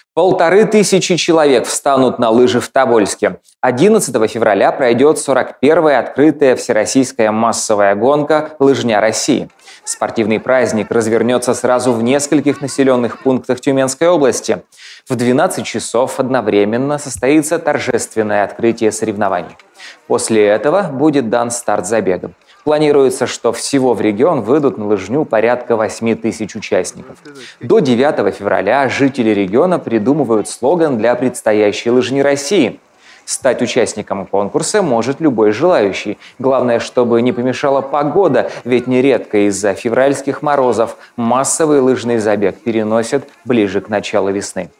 1500 человек встанут на лыжи в Тобольске. 11 февраля пройдет 41-я открытая всероссийская массовая гонка «Лыжня России». Спортивный праздник развернется сразу в нескольких населенных пунктах Тюменской области. В 12 часов одновременно состоится торжественное открытие соревнований. После этого будет дан старт забегам. Планируется, что всего в регион выйдут на лыжню порядка 8000 участников. До 9 февраля жители региона придумывают слоган для предстоящей лыжни России. Стать участником конкурса может любой желающий. Главное, чтобы не помешала погода, ведь нередко из-за февральских морозов массовый лыжный забег переносят ближе к началу весны.